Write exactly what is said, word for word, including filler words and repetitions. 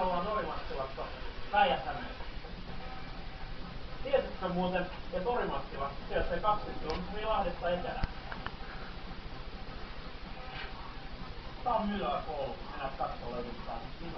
ollaan Orimattilassa Päijät-Hämeessä. Tiesitkö muuten, että Orimattila sijaitsee kaksikymmentä kilometriä Lahdesta etelään? Tää on Myyrä koulu, mennään katsoa löytyy täällä.